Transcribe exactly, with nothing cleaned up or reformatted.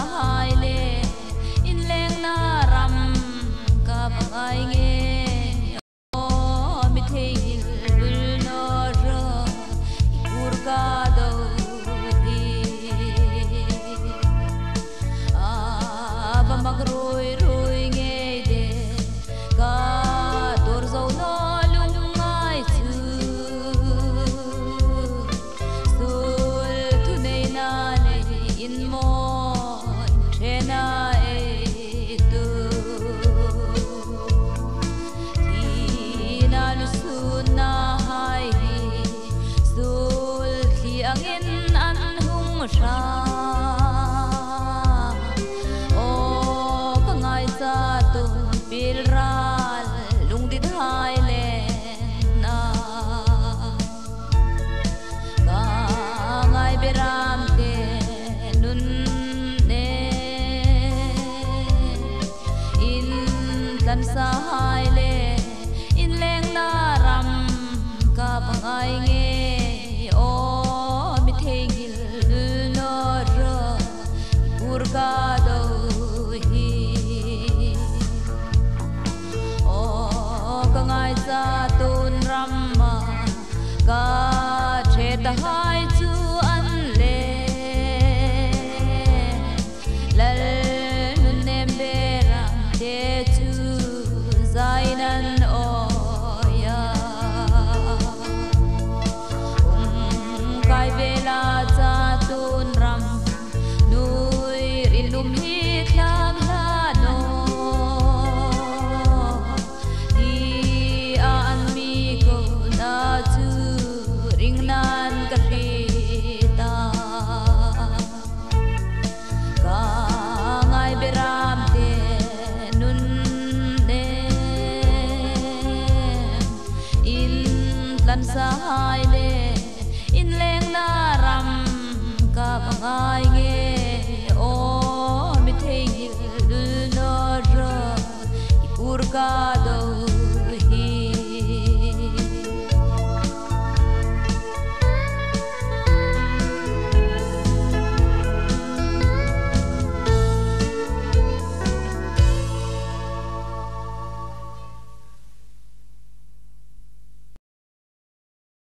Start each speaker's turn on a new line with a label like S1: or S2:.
S1: hai le in leng na ram ka bangai nge o mi thei lul no ro pur ka do hi a ba mag roi roi nge de ka dor zo no lung ngai chu sul tu nei na le in mo na e tu ti na lu su na hai sul thi angin an hung ra o ka ngai sa tu pil ra lung dit hai le na ka ngai beram te nun dan sa hai le in leng na ram ka bangai nge o mi thei gil no ro pur ka do hi o ka ngai sa tun ram ma ka the ta hai chu an le lal nun nem be ram te chu zainan oya um kai vela cha tun ram nui rilum hi thlang la no di an mi ko na chu ring nan ka ri ta ka ngai beram te nun lan sa hai le in leng na ram ka bangai nge o mi thei gil no ro pur ka do